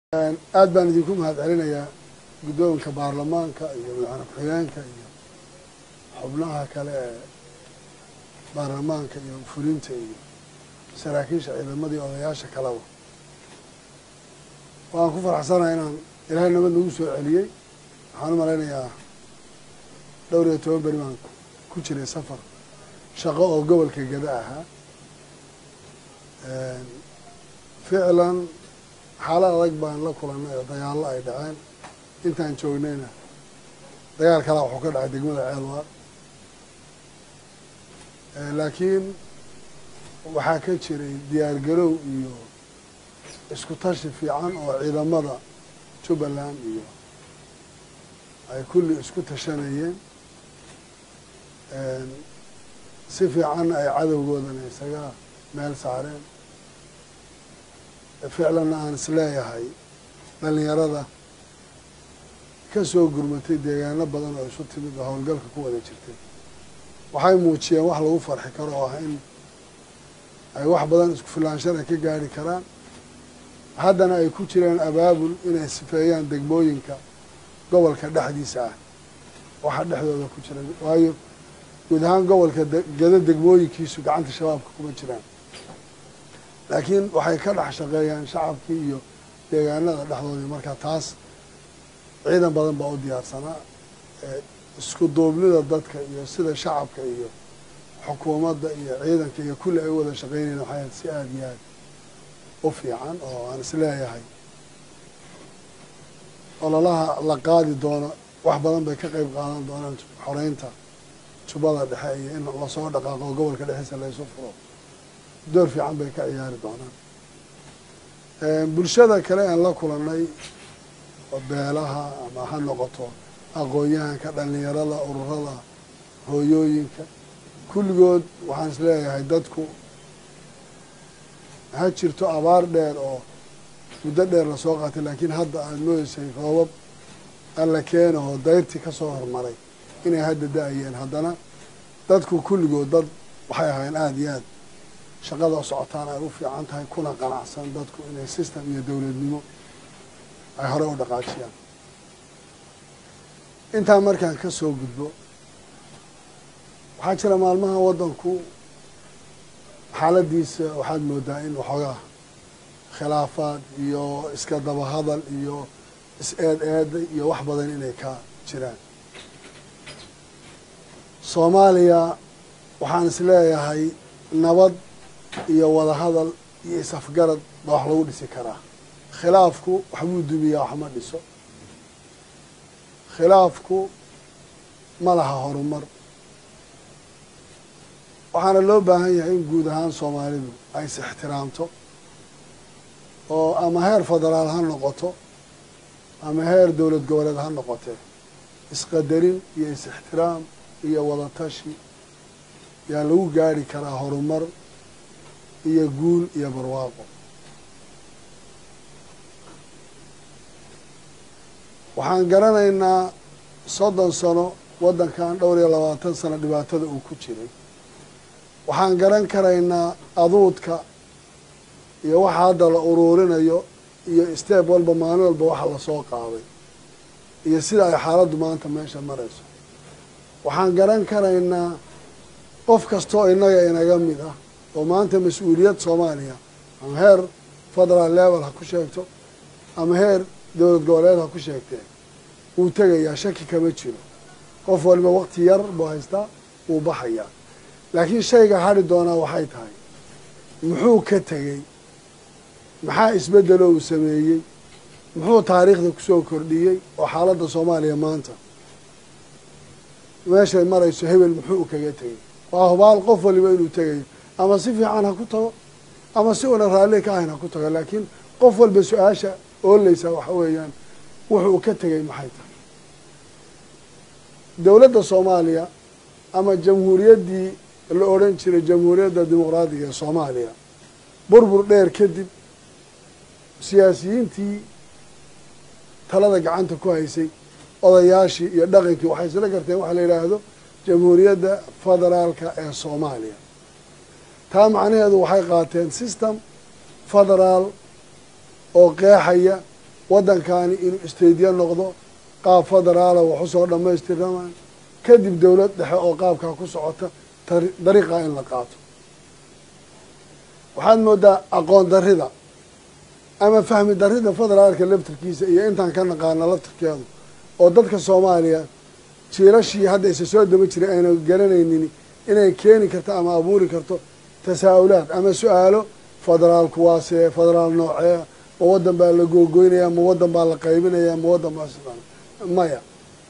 aad baan idinku mahadcelinayaa guddoonka baarlamaanka iyo madaxweyne ku-xigeenka iyo xubnaha kale ee baarlamaanka iyo fulinta iyo saraakiisha ciidamada iyo odayaasha kaleba waan ku faraxsanahay inaan ilaahay nabad nagu soo celiyey. waxaan u malaynayaa dhowr iyo 10 beri baan ku jiray safar shaqo oo gobolka Gada ahaa. ficlan xaalad adag baan la kulanay oo dagaallo ay dhaceen. intaan joognayna dagaal kale wuxuu ka dhacay degmada Ceelwa, laakiin waxaa ka jiray diyaar garow iyo isku tashi fiican oo ciidamada Jubbaland iyo ay kulli isku tashanayeen si fiican ay cadowgoodana isaga meel saareen. ficlan aan isleeyahay dhalinyarada ka soo gurmatay deegaano badan oo isu timid oo howlgalka ku wada jirtay waxay muujiyeen wax lagu farxi karo oo ah in ay wax badan isku filaanshan ka gaari karaan, haddana ay ku jiraan abaabul inay sifeeyaan degmooyinka gobolka dhexdiisa ah waxa dhexdooda ku jira, waayo guud ahaan gobolka Gada degmooyinkiisu gacanta shabaabka kuma jiraan, laakiin waxay ka dhex shaqeeyaan shacabkii iyo deegaanada dhexdoodii. marka taas ciidan badan baa u diyaarsanaa. isku duubnida dadka iyo sida shacabka iyo xukuumadda iyo ciidanka iyo kulli ay u wada shaqeynayeen waxay si aada iyo aad u fiican oo aan isleeyahay ololaha la qaadi doono wax badan bay ka qayb qaadan doonaan xoreynta Jubbada Dhexe iyo in lasoo dhaqaaqo gobolka dhexdiisa laysu furo door fiican bay ka ciyaari doonaan. bulshada kale aan la kulannay oo beelaha ama ha noqoto aqoon-yahanka, dhalinyarada, ururada, hooyooyinka, kulligood waxaan isleeyahay dadku ha jirto abaar dheer oo muddo dheer lasoo qaatay, laakiin hadda aada moodeysay roobab alla keena oo dayrtii ka soo hormaray inay hadda da-ayeen. haddana dadku kulligood dad waxay ahaayeen aada iyo aad shaqada socotaan ay u fiican tahay, kuna qanacsan dadku inay system iyo dowladnimo ay hore u dhaqaajiyaan. intaa markaan ka soo gudbo waxaa jira maalmaha waddanku xaaladiisa waxaad moodaa in waxoogaa khilaafaad iyo iska daba hadal iyo is-eed-eeda iyo wax badan inay ka jiraan. Soomaaliya waxaan isleeyahay nabad iyo wada hadal iyo is-afgarad baa wax lagu dhisi karaa. khilaafku waxbuu dumiyaa, wax ma dhiso. khilaafku ma laha horumar. waxaana loo baahan yahay in guud ahaan Soomaalidu ay is ixtiraamto oo ama heer federaal ha noqoto ama heer dowlad goboleed ha noqotee isqadarin iyo is-ixtiraam iyo wadatashi yaa lagu gaari karaa horumar iyo guul iyo barwaaqo. waxaan garanaynaa 30 sano waddankan dhowr iyo 20 sano dhibaatada uu ku jiray. waxaan garan karaynaa aduudka iyo waxa hadda la uruurinayo iyo steeb walba maalin walba waxa lasoo qaaday iyo sida ay xaaladdu maanta meesha marayso. waxaan garan karaynaa qof kastoo inaga mid ah oo maanta mas-uuliyad Soomaaliya ama heer federal level ha ku sheegto ama heer dowlad goboleed ha ku sheegtee wuu tegayaa, shaki kama jiro. qof waliba waqti yar buu haystaa, wuu baxayaa. laakiin shayga hadhi doonaa waxay tahay muxuu ka tegey, maxaa isbeddelo uu sameeyey, muxuu taariikhda kusoo kordhiyey oo xaaladda Soomaaliya maanta meeshay marayso hebel muxuu kaga tegey. waa hubaal qof waliba inuu tegayo, ama si fiican ha ku tago ama si una raalli ka ahayn ha ku tago, laakiin qof walba su-aasha oolaysa waxa weeyaan wuxuu ka tegey maxay tahay. dowladda Soomaaliya ama jamhuuriyaddii la odhan jiray jamhuuriyadda dimuqraadiga ee Soomaaliya burbur dheer kadib siyaasiyiintii talada gacanta ku haysay, odayaashii iyo dhaqankii waxay isla garteen waxa la yidhaahdo jamhuuriyadda federaalka ee Soomaaliya. taa macnaheedu waxay qaateen system federaal oo qeexaya waddankani inuu isteydiya noqdo qaab federaala wax usoo dhammaystirnamaan kadib dowlad dhexe oo qaabkaa ku socota dariiqaa in la qaato waxaad moodaa aqoon darrida ama fahmi darrida federaalka laftirkiisa iyo intaan ka naqaana laftirkeedu oo dadka soomaaliya jiilashii hadda isa soo daba jiray ayna garanaynin inay keeni karto ama abuuri karto tasaa'ulaad ama su-aalo federaalku waasee federaal noocee ma waddan baa la googoynayaa ma waddan baa la qaybinayaa ma waddan baa maya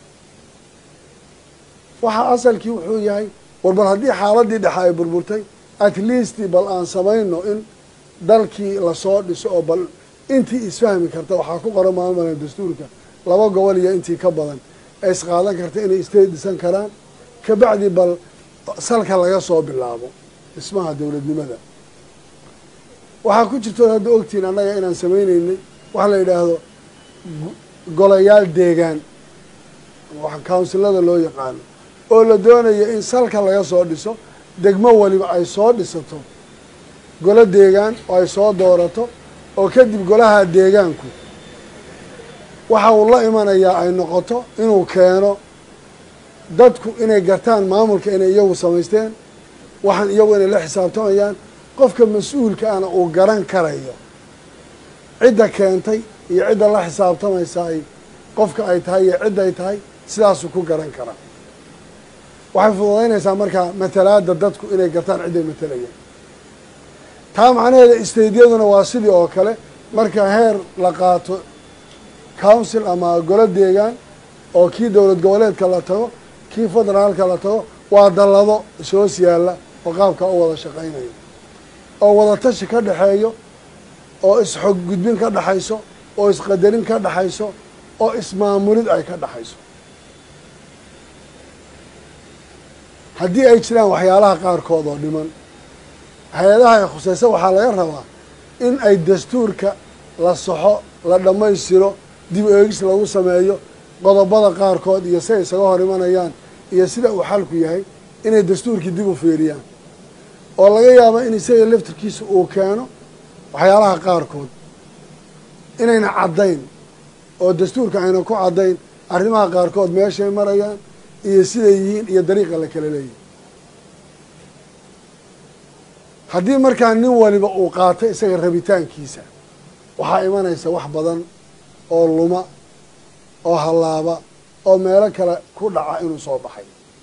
waxaa asalkii wuxuu yahay war bal haddii xaaladii dhexe ay burburtay at least bal aan samayno in dalkii lasoo dhiso oo bal intii isfahmi karta waxaa ku qoran maamulka dastuurka 2 gobol iyo intii ka badan ay isqaadan karta inay state dhisan karaan kabacdi bal salka laga soo bilaabo dhismaha dowladnimada waxaa ku jirto hadda ogtiin annaga inaan sameynaynay waxa la yidhaahdo golayaal deegaan waxa councilada loo yaqaano oo la doonayo in salka laga soo dhiso degmo waliba ay soo dhisato golo deegaan oo ay soo doorato oo kadib golaha deegaanku waxa uu la imanayaa ay noqoto inuu keeno dadku inay gartaan maamulka inay iyagu samaysteen waxaan iyagu inay la xisaabtamayaan qofka mas-uulka ana uu garan karayo cidda keentay iyo cidda la xisaabtamaysa ay qofka ay tahay iyo cidday tahay sidaasuu ku garan karaa waxay fududaynaysaa markaa matalaada dadku inay gartaan cidday matalayaan taa macnaheeda isteydyaduna waa sidii oo kale marka heer la qaato council ama golo deegaan oo kii dowlad goboleedka la tago kii federaalka la tago waa dallado ishoos yaalla oo qaabka u wada shaqaynayo oo wada tashi ka dhexeeyo oo isxog gudbin ka dhexayso oo isqadarin ka dhexayso oo ismaamulid ay ka dhexayso haddii ay jiraan waxyaalaha qaarkood oo dhiman hay-adaha ay khusaysa waxaa laga rabaa in ay dastuurka la saxo la dhammaystiro dib eegis lagu sameeyo qodobada qaarkood iyo si ay isaga hor imanayaan iyo sida uu xalku yahay inay dastuurkii dib u fiiriyaan oo laga yaabo in isaga laftirkiisa uu keeno waxyaalaha qaarkood inayna caddayn oo dastuurka ayna ku caddayn arrimaha qaarkood meeshay marayaan iyo siday yihiin iyo dariiqa la kala leeyahay haddii markaa nin waliba uu qaato isaga rabitaankiisa waxaa imanaysa wax badan oo luma oo hallaaba oo meelo kale ku dhaca inuu soo baxay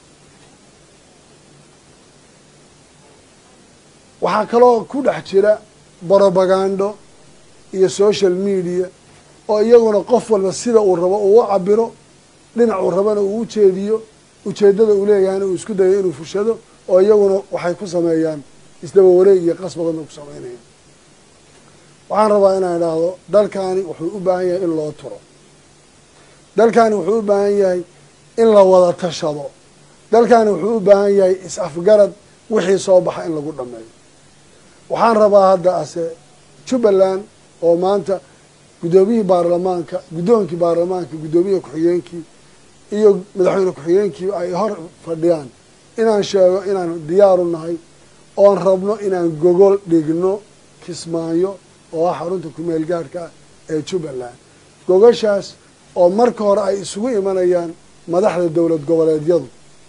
waxaa kaloo ku dhex jira brobagando iyo social media oo iyaguna qof walba sida uu rabo uu u cabiro dhinac uu rabana uu u jeediyo ujeeddada uu leeyahayna uu isku dayo inuu fushado oo iyaguna waxay ku sameeyaan isdaba wareeg iyo qas badan bay ku samaynayaan waxaan rabaa inaan idhaahdo dalkaani wuxuu u baahan yahay in loo turo dalkaani wuxuu u baahan yahay in la wada tashado dalkaani wuxuu u baahan yahay is-afgarad wixii soo baxa in lagu dhammeeyo waxaan rabaa hadda ase jubbaland oo maanta guddoomiyihii baarlamaanka guddoonkii baarlamaanka guddoomiyaha ku-xigeenkii iyo madaxweyne ku-xigeenkii ay hor fadhiyaan inaan sheego inaan diyaaru nahay oon rabno inaan gogol dhigno kismaayo oo ah xarunta ku-meel gaadhka ah ee jubbaland gogoshaas oo marka hore ay isugu imanayaan madaxda dowlad goboleedyadu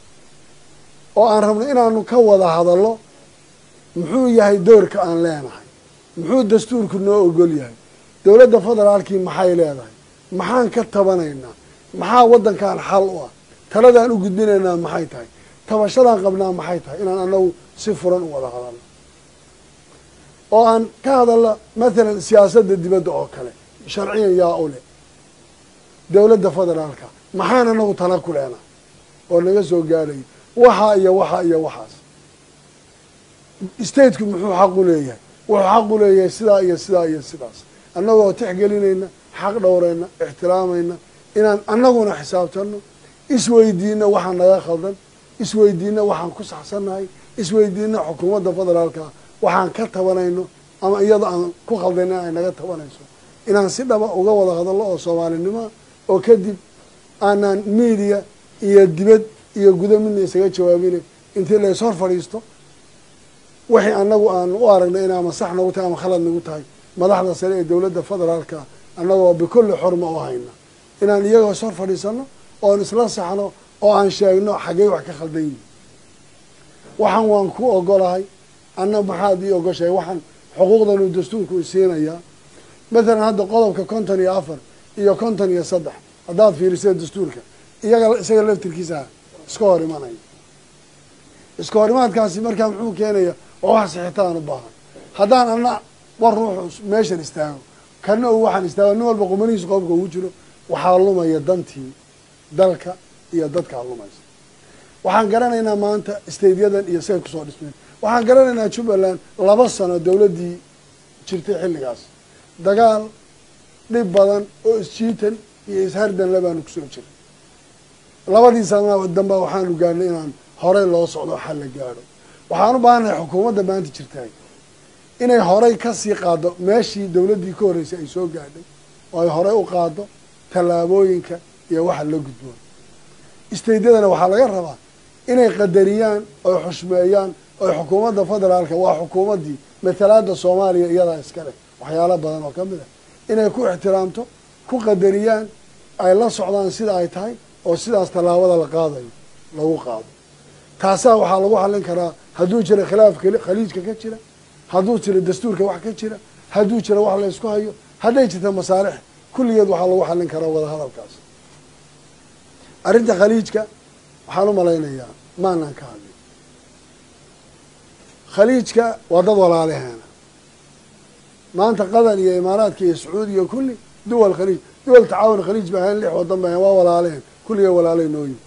oo aan rabno inaanu ka wada hadallo muxuu yahay doorka aan leenahay muxuu dastuurku noo ogol yahay dowladda federaalkii maxay leedahay maxaan ka tabanaynaa maxaa waddankan xal u ah taladaan u gudbinaynaa maxay tahay tabashadaan qabnaa maxay tahay inaan anagu si furan u wada hadalno oo aan ka hadalno mathalan siyaasadda dibadda oo kale sharciyan yaa u leh dowladda federaalka maxaan anagu tala ku leenahay oo naga soo gaadhayo waxaa iyo waxaa iyo waxaas stateku muxuu xaq u leeyahay wuxuu xaq u leeyahay sidaa iyo sidaa iyo sidaas annagoo tixgelinayna xaq dhowrayna ixtiraamayna inaan annaguna xisaabtanno isweydiino waxaan naga khaldan isweydiino waxaan ku saxsannahay isweydiino xukuumadda federaalka waxaan ka tabanayno ama iyada aan ku khaldayna ay naga tabanayso inaan si dhaba uga wada hadallo oo soomaalinimo oo kadib aanaan media iyo dibad iyo gudo midna isaga jawaabinay intii la is hor fadhiisto wixii annagu aan u aragnay in ama sax nagu tahay ama khalad nagu tahay madaxda sare ee dowladda federaalka annagoo bikulli xurma u hayna inaan iyagoo sor fadhiisano oon isla saxno oo aan sheegno xaggey wax ka khaldan yihin waxaan waan ku ogolahay anna maxaad ii ogoshahay waxaan xuquuqdan uu dastuurku isiinayaa mathalan hadda qodobka 54 iyo 53 haddaad fiirisay dastuurka isaga laftirkiisa iska hor imanaya iska hor imaadkaasi markaa muxuu keenaya oo wax sixitaan u baahan haddaan anna war ruux meeshan istaago kana uu waxaan istaago nin walba qumanihiisa qofka ugu jiro waxaa lumaya dantii dalka iyo dadka lumaysa waxaan garanaynaa maanta isteedyadan iyo say kusoo dhismeen waxaan garanaynaa Jubbaland 2 sano dawladdii jirtay xilligaas dagaal dhib badan oo isjiitan iyo ishardan labaanu kusoo jiray labadii sano dambe waxaanu gaarnay inaan horey loo socdo xal la gaaro waxaan u baahanahay xukuumadda maanta jirtay inay horey ka sii qaado meeshii dawladdii ka horeysay ay soo gaadhay oo ay horey u qaado tallaabooyinka iyo waxa la gudbo isteedyadana waxaa laga rabaa inay qadariyaan oo xushmeeyaan oo xukuumadda federaalka waa xukuumaddii matalaadda Soomaaliya iyadaa iska leh waxyaalo badan oo kamid ah inay ku ixtiraamto ku qadariyaan ay la socdaan sida ay tahay oo sidaas tallaabada la qaadayo lagu qaado taasaa waxaa lagu xallin karaa hadduu jiro khilaaf khaliijka ka jira hadduu jiro dastuurka wax ka jira hadduu jiro wax la isku hayo hadday jirto masaalix kulligeed waxaa lagu xallin karaa wada hadalkaas arrinta khaliijka waxaan u malaynayaa maanaan ka hadlin khaliijka waa dad walaalaheena maanta qatar iyo imaaraadka iyo sacuudi iyo kulli duwal khaliij duwal tacaawun khaliij ba ahayn 6 wadan ba ahayn waa walaalaheen kulligeed walaalay nooyin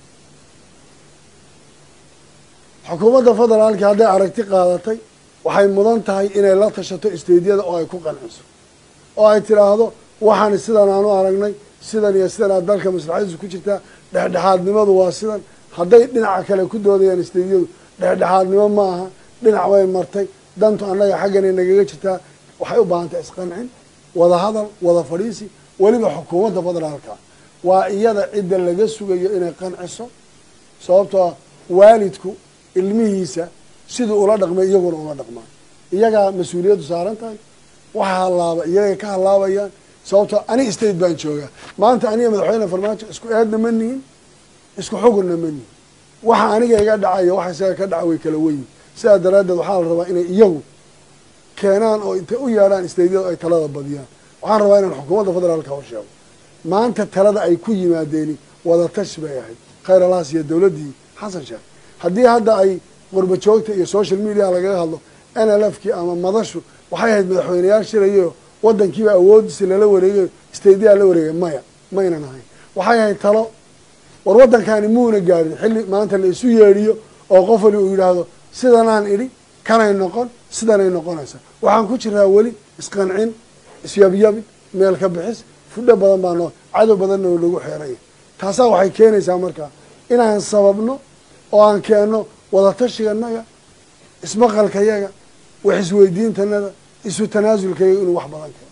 xukuumadda federaalka hadday aragti qaadatay waxay mudan tahay inay la tashato isteedyada oo ay ku qanciso oo ay tiraahdo waxaan sidan aanu aragnay sidan iyo sidan aad dalka maslaxadiisu ku jirtaa dhexdhexaadnimadu waa sidan hadday dhinaca kale ku doodayaan isteedyadu dhexdhexaadnimo ma aha dhinac way martay dantu annaga xagganay nagaga jirtaa waxay u baahan tahay isqancin wada hadal wada fadhiisi weliba xukuumadda federaalka waa iyada cidda laga sugayo inay qanciso sababtoo waalidku ilmihiisa siduu ula dhaqmay iyaguna ula dhaqmaan iyagaa mas-uuliyaddu saaran tahay waxa halaaba iyaga ka halaabayaan sababtoo ani state baan joogaa maanta aniga madaxweyne farmaajo isku eedna ma nihin isku xugunna ma nihin waxa aniga iga dhacayo waxa isaga ka dhaca way kala weyn sidaa daraaddeed waxaa la rabaa inay iyagu keenaan oo intay u yeedhaan isteedyada ay talada badiyaan waxaan rabaa inaan xukuumadda federaalka u sheego maanta talada ay ku yimaadeeni wadatashi bay ahayd khayr alaas iyo dawladdii xasan sheekh haddii hadda ay qurba joogta iyo social media lagaga hadlo NLF-kii ama madashu waxay ahayd madaxweyneyaal shirayo waddankiiba awoodiisa lala wareegayo isteedyaa la wareegay maya maynan ahayn waxay ahayd talo war waddankaani muuna gaarin xilli maanta la isu yeedhiyo oo qof wali uu yidhaahdo sidanaan idhi kanay noqon sidanay noqonaysaa waxaan ku jiraa weli isqancin isyabyabi meel ka bixis fudho badan baa noo cadow badanna oo lagu xeeraya taasaa waxay keenaysaa markaa inaan sababno oo aan keenno wadatashigannaga ismaqalkayaga wax isweydiintanada isu tanaasulkayaga inuu wax badan keeno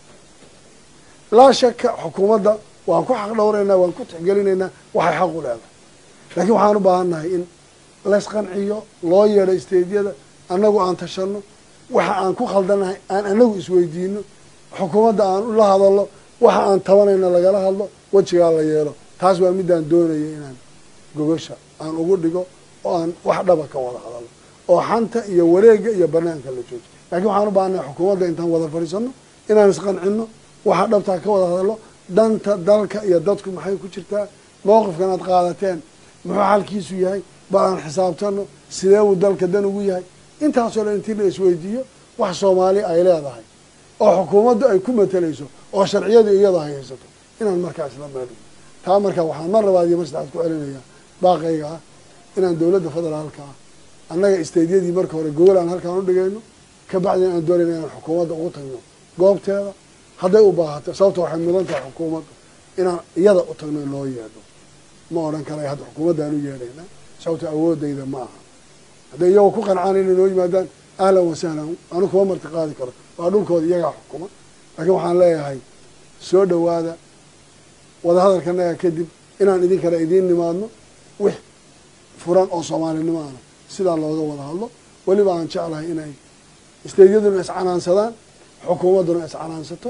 laa shaka xukuumadda waan ku xaq dhowraynaa waan ku tixgelinaynaa waxay xaq u leedahay laakiin waxaan u baahannahay in laysqanciyo loo yeedho isteedyada annagu aan tashanno waxa aan ku khaldanahay aan anagu isweydiino xukuumadda aan ula hadallo waxa aan tabanayna lagala hadlo wejigaa la yeelo taas waa midaan doonaya inaan gogosha aan ugu dhigo oo aan wax dhaba ka wada hadalno oo xanta iyo wareega iyo banaanka la joojiyo laakiin waxaan u baahannahay xukuumadda intaan wada fadhiisano inaan isqancinno waxa dhabtaa ka wada hadallo danta dalka iyo dadku maxay ku jirtaa mowqifkan aad qaadateen muxuu xalkiisu yahay bal aan xisaabtano sidee uu dalka dan ugu yahay intaasoo dhan intii la isweydiiyo wax Soomaali ay leedahay oo xukuumaddu ay ku matalayso oo sharciyadu iyada ay haysato inaan markaas la maadin taa markaa waxaan mar labaad iyo mar saddexaad ku celinayaa baaqayga ah inaan dawladda federaalka ah annaga isteedyadii marka hore gogol aan halkaan u dhigayno ka bacdina aan doonayna inaan xukuumadda ugu tagno goobteeda hadday u baahato sababta waxay mudan tahay xukuumadda inaan iyada u tagno loo yeedho ma odhan karay hadda xukuumaddaan u yeedhayna sababta awoodayda ma aha hadday iyagoo ku qancaan inay noo yimaadaan ahlan wasahlan anu kuma marti qaadi karo waa dhulkooda iyagaa xukuma laakiin waxaan leeyahay soo dhowaada wada hadalkanaga kadib inaan idin kale idiin nimaadno wix furan oo soomaalinimo ana sidaa looga wada hadlo weliba aan jeclahay inay isteedyaduna iscanaansadaan xukuumadduna iscanaansato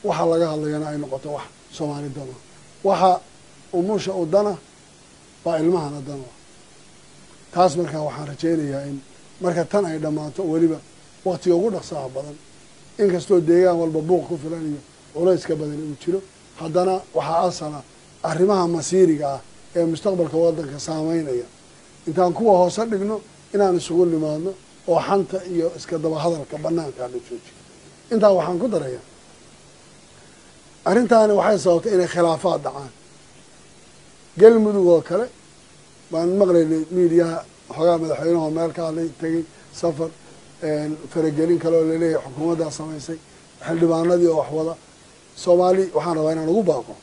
waxa laga hadlayana ay noqoto wax Soomaali dana waxa umusha u dana baa ilmahana dana taas markaa waxaan rajaynayaa in marka tan ay dhamaato waliba waqtiga ugu dhaqsaha badan inkastoo deegaan walba buuq ku filan iyo culayska badan uu jiro haddana waxaa asala arrimaha masiiriga ah ee mustaqbalka waddanka saameynaya intaan kuwa hoose dhigno inaan isugu nimaadno oo xanta iyo iska daba hadalka banaanka la joojiyo intaa waxaan ku darayaa arrintaani waxay sababtay inay khilaafaad dhacaan galmudug oo kale baan maqlaynay miidiyaha xogaa madaxweynaha meel ka hadlay tegey safar faragelin kale oo laleeyahay xukuumaddaa samaysay xildhibaanadii oo wax wada Soomaali waxaan rabaa inaan ugu baaqo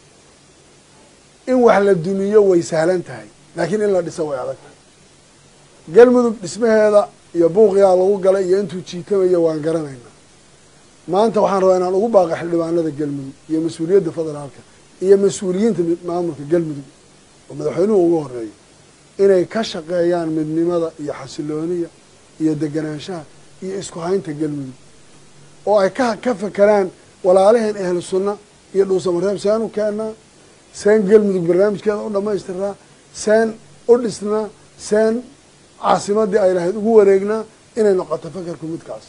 in wax la dumiyo way sahlan tahay laakiin in la dhiso way adag tahay galmudug dhismaheeda iyo buuqiyaa lagu galay iyo intuu jiitamayo waan garanaynaa maanta waxaan rabaa inaan ugu baaqo xildhibaanada galmudug iyo mas-uuliyadda federaalka iyo mas-uuliyiinta maamulka galmudug oo madaxweynuhu ugu horeeyo inay ka shaqeeyaan midnimada iyo xasilooniya iyo deganaanshaha iyo isku haynta galmudug oo ay ka fakeraan walaalaheen ahlu sunna iyo dhuusamareeb seen u keennaa seen galmudug barnaamijkeeda u dhamaystiraa seen u dhisnaa seen caasimadii ay lahayd ugu wareegnaa inay noqoto fakarku midkaas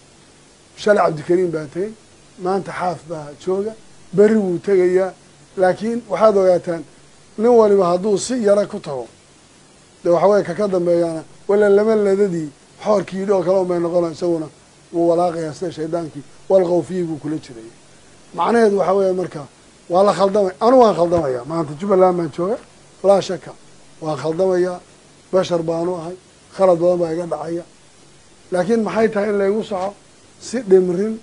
shalay cabdikariim baa tegey maanta xaaf baa jooga berri wuu tegayaa laakiin waxaad ogaataan nin waliba hadduu si yara ku tago dee waxaweye kaka dambeeyaana wala lama ladadii xoorkii yidhi oo kale unbay noqona isaguna wuu walaaqayaa sida shaydaankii walqawfiyii buu kula jiray macnaheedu waxaa weeye marka waa la khaldamay anu waan khaldamayaa maanta jubbaland baan jooga laa shaka waan khaldamayaa bashar baanu ahay khalad badan baa iga dhacaya laakiin maxay tahay in laygu soco si dhimrin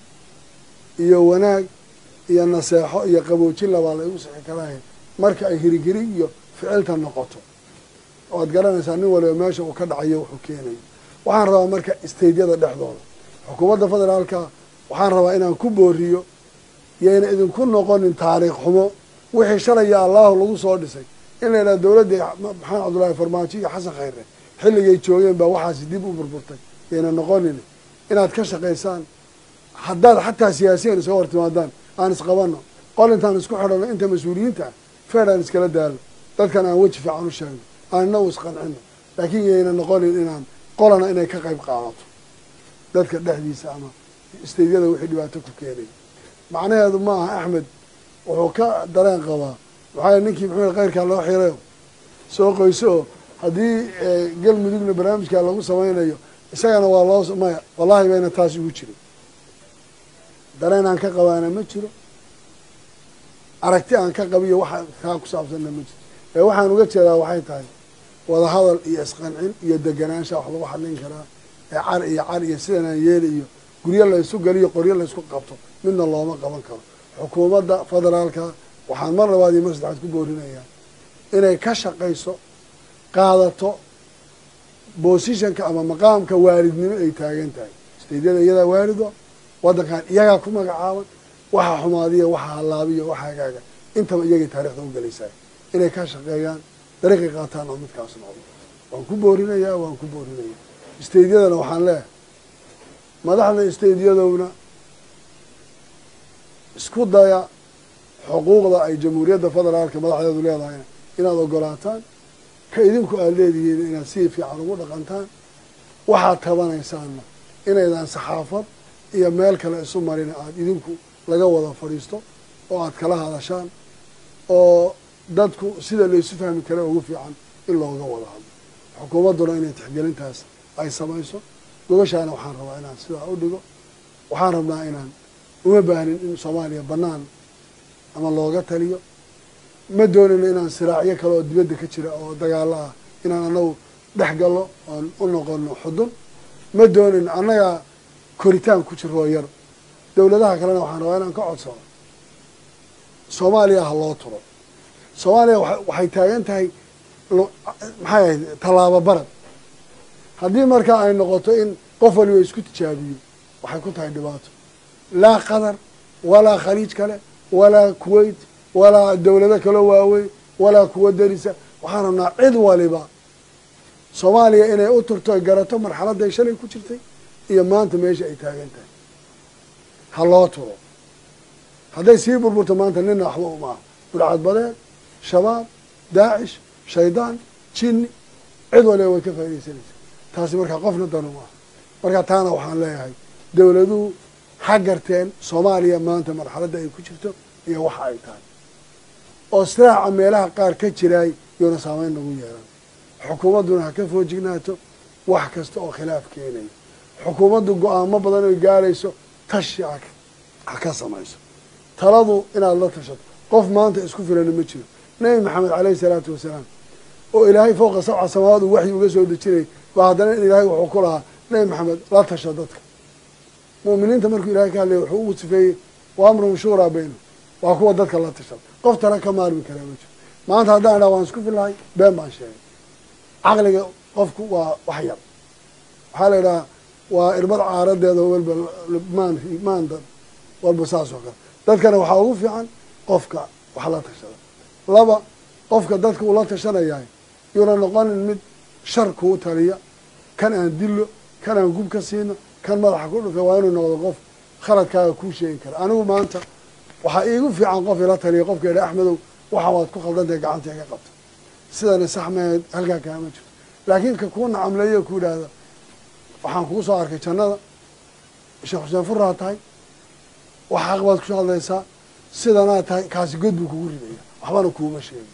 iyo wanaag iyo naseexo iyo qaboojin labaa laygu sixi karaaye marka ay hirigiri iyo ficilta noqoto waad garanaysaa nin waliba meesha uu ka dhacayo wuxuu keenayo waxaan rabaa marka isteydyada dhexdooda xukuumadda federaalka waxaan rabaa inaan ku booriyo yayna idinku noqonin taariikh xumo wixii shalaya allahu lagu soo dhisay in la yidhaha dowladdii maxamed cabdullaahi farmaajo iyo xasan khayre xilligay joogeen baa waxaasi dib u burburtay yayna noqonin inaad ka shaqaysaan haddaad xataa siyaasiyan iska hortimaadaan aan isqabano qol intaan isku xidhano inta mas-uuliyiinta ah feer aan iskala daalo dadkan aan weji fiican u sheegno aan inagu isqancino laakiin yayna noqonin inaan qolana inay ka qayb qaadato dadka dhexdiisa ama isteydyada wixii dhibaato ku keenaya macnaheedu ma aha axmed wuxuu ka dareen qabaa waxaa ninkii maxamed khayrkaa loo xirayo soo qoyso oo haddii galmudugna barnaamijkaa lagu samaynayo isagana waa loo maya wallahi bayna taas ugu jirin dareen aan ka qabaana ma jiro aragti aan ka qabiyo waxa kaa ku saabsanna ma jiro ee waxaan uga jeedaa waxay tahay wadahadal iyo isqancin iyo deganaansha wax lagu xadlin karaa ee car iyo sidanaan yeeli iyo guryo laysu galiyo qoryo laysku qabto midna looma qaban karo xukuumadda federaalka waxaan mar labaad iyo mar saddexaad ku boorinayaa inay ka shaqayso qaadato bosishanka ama maqaamka waalidnimo ay taagan tahay isteydyada iyadaa waalido waddankan iyagaa ku magacaaban waxa xumaadiya waxa halaabiya waxa hagaaga intaba iyagay taarikhda u gelaysaa inay ka shaqeeyaan dariiqay qaataan oo midkaas noqdo waan ku boorinayaa isteydyadana waxaan leeyahay madaxda isteydyadowna isku daya xuquuqda ay jamhuuriyadda federaalka madaxdeedu leedahayna inaad ogolaataan ka idinku aada leedihiin inaad si fiican ugu dhaqantaan waxaad tabanaysaanna inaydaan saxaafad iyo meel kale isu marina aada idinku laga wada fadhiisto oo aad kala hadashaan oo dadku sida laysu fahmi kara ugu fiican in looga wada hadlo xukuumadduna inay tixgelintaas ay samayso gobashaana waxaan rabaa inaan sidaa u dhigo waxaan rabnaa inaan uma baahnin in Soomaaliya banaan ama looga taliyo ma doonayno inaan siraacyo kale oo dibadda ka jira oo dagaalo ah inaan anagu dhex gallo oon u noqono xudun ma doonayno annaga koritaan ku jiro yar dowladaha kalena waxaan rabaa inaan ka codsano Soomaaliya ha loo turo Soomaaliya waxay taagan tahay maxay ahayd tallaabo barad haddii markaa ay noqoto in qof waliba isku tijaabiyo waxay ku tahay dhibaato laa qatar walaa khaliij kale walaa kuwait walaa dowlado kaloo waaweyn walaa kuwa darisa waxaan rabnaa cid waliba Soomaaliya inay u turto ay garato marxaladday shalay ku jirtay iyo maanta meesha ay taagan tahay ha loo turo hadday sii burburto maanta nina waxba uma aha burcad badeed shabaab daacish shaydaan jinni cid waliba way ka faaidaysanaysa taasi markaa qofna danu maaha marka taana waxaan leeyahay dawladuhu ha garteen soomaaliya maanta marxaladda ay ku jirto iyo waxa ay tahay oo siraaca meelaha qaar ka jiraay yoona saameyn nagu yeelan xukuumadduna ha ka foojignaato wax kasta oo khilaaf keenaya xukuumaddu go-aamo badan oy gaarayso tashi ha ka samayso taladu inaad la tashato qof maanta isku filana ma jiro nebi maxamed caleyhi salaatu wasalaam oo ilaahay fowqa sabca samaawaad uu waxyi uga soo dejinayay baa haddana in ilaahay wuxuu ku lahaa nebi maxamed la tasha dadka mu'miniinta markuu ilahay ka hadlaya wuxuu ugu sifeeyey wa amruhum shuuraa baynahum waa kuwa dadka la tashada qof tala ka maarmi karaa ma jiro maanta haddaan idhaha waan isku fillahay been baan sheegay caqliga qofku waa wax yar waxaa la idhahaa waa irbad caaradeeda walba maandad walba saas oo kale dadkana waxaa ugu fiican qofka wax la tashada laba qofka dadka uu la tashanayahay yuuna noqonin mid shar kuu taliya kan aan dilo kan aan gub ka siino kan madaxa ku dhufay waa inuu noqdo qof khaladkaaga kuu sheegi kara anigu maanta waxaa iigu fiican qof ila taliya qofka idha axmedow waxa waad ku khaldantahay gacanta iga qabta sidani sax maheed halkaa kaama jirto laakiin ka kuu nacamleeyo ku idhaahda waxaan kugu soo arkay jannada sheekh xuseen furraa tahay wax xaq baad kusoo hadlaysaa sidanaa tahay kaasi god buu kugu ridaya waxbana kuuma sheegi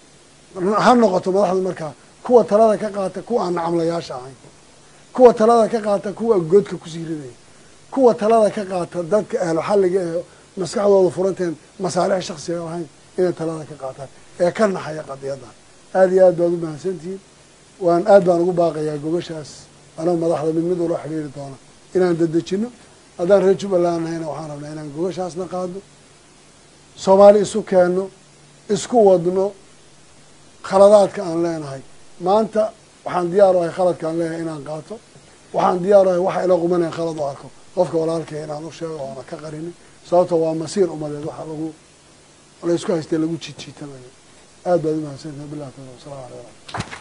ha noqoto madaxda markaa kuwa talada ka qaata kuwa aan nacamlayaasha ahayn kuwa talada ka qaata kuwa godka kusii ridaya kuwa talada ka qaata dadka ahlo xalliga ee maskaxdooda furanteen masaalix shaksiga lahayn inay talada ka qaataan ee ka naxaya qadiyaddan aada iyo aad baad u mahadsantihiin aad baan ugu baaqayaa gogashaas anoo madaxda mid ula xidhiiri doona inaan dedejino haddaan reer jubbaland nahayna waxaan rabnaa inaan gogashaasna qaadno soomaali isu keenno isku wadno khaladaadka aan leenahay maanta waxaan diyaar u ahay khaladka aan leenahay inaan qaato waxaan diyaar u ahay waxa ila qumanaya khalad u arko qofka walaalkay inaan u sheego oona ka qarinin sababto waa masiir umadeed waxa laysku haystee lagu jiidjiitamayo aad baad u mahadsantahay billahi tawfiiq wasalaamu calaykum